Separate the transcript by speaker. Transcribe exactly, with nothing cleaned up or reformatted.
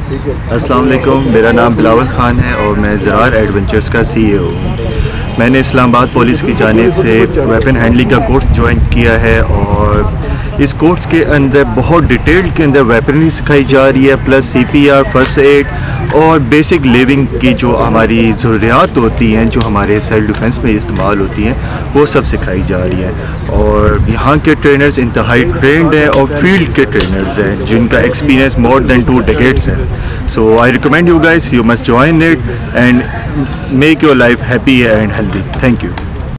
Speaker 1: अस्सलाम वालेकुम, मेरा नाम बिलावल ख़ान है और मैं ज़रार एडवेंचर्स का सी ई ओ हूँ। मैंने इस्लामाबाद पुलिस की जानिब से वेपन हैंडलिंग का कोर्स ज्वाइन किया है और इस कोर्स के अंदर बहुत डिटेल के अंदर वेपनरी सिखाई जा रही है, plus C P R, first aid और बेसिक लिविंग की जो हमारी ज़रूरियात होती हैं, जो हमारे सेल्फ डिफेंस में इस्तेमाल होती हैं, वो सब सिखाई जा रही है। और यहाँ के ट्रेनर्स इंतहाई ट्रेंड हैं और फील्ड के ट्रेनर्स हैं जिनका experience more than two decades है। So I recommend you guys, you must join it and make your life happy and healthy. Thank you.